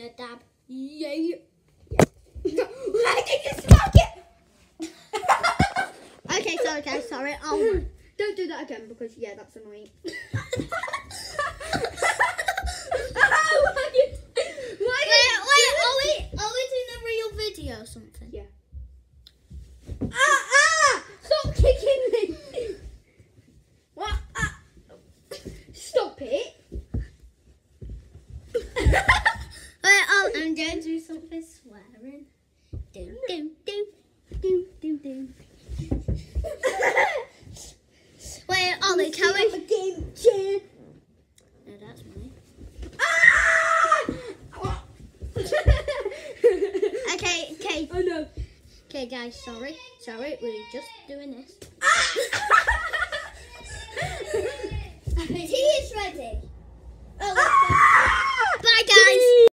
a dab. Yeah. Why did you smoke it? Okay, sorry guys, sorry. Don't do that again because yeah, that's annoying. Wait, are we doing a real video or something? Yeah. Stop kicking me! What? Stop it! Wait, I'm going to do something swearing. Do. Wait, Ollie, can we? Game chair. No, that's me. Okay. Oh no. Okay, guys, sorry, we're just doing this.